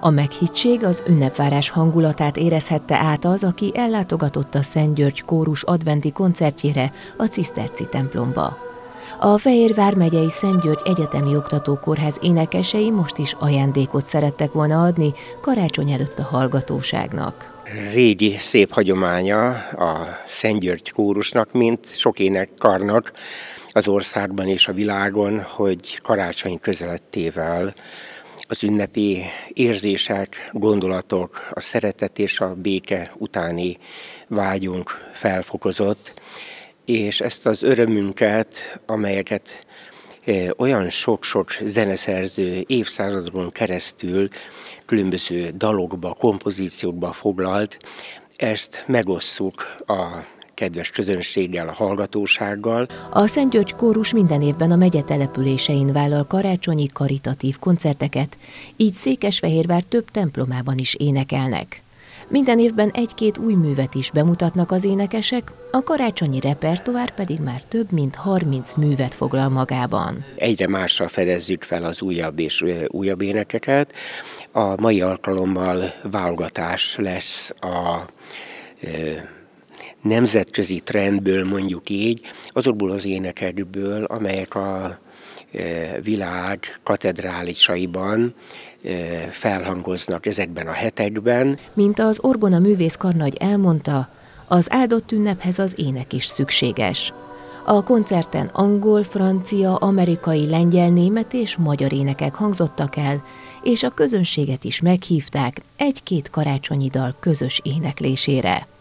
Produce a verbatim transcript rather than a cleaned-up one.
A meghittség, az ünnepvárás hangulatát érezhette át az, aki ellátogatott a Szent György Kórus adventi koncertjére a Ciszterci templomba. A Fejér vármegyei Szent György Egyetemi Oktatókórház énekesei most is ajándékot szerettek volna adni karácsony előtt a hallgatóságnak. Régi szép hagyománya a Szent György Kórusnak, mint sok énekkarnak az országban és a világon, hogy karácsony közelettével az ünnepi érzések, gondolatok, a szeretet és a béke utáni vágyunk felfokozott, és ezt az örömünket, amelyeket olyan sok-sok zeneszerző évszázadokon keresztül különböző dalokba, kompozíciókba foglalt, ezt megosszuk a kedves közönséggel, a hallgatósággal. A Szent György Kórus minden évben a megye településein vállal karácsonyi karitatív koncerteket, így Székesfehérvár több templomában is énekelnek. Minden évben egy-két új művet is bemutatnak az énekesek, a karácsonyi repertoár pedig már több mint harminc művet foglal magában. Egyre másra fedezzük fel az újabb és újabb énekeket. A mai alkalommal válogatás lesz a e, nemzetközi trendből, mondjuk így, azokból az énekekből, amelyek a e, világ katedrálisaiban felhangoznak ezekben a hetekben. Mint az Orgona művészkar nagy elmondta, az áldott ünnephez az ének is szükséges. A koncerten angol, francia, amerikai, lengyel, német és magyar énekek hangzottak el, és a közönséget is meghívták egy-két karácsonyi dal közös éneklésére.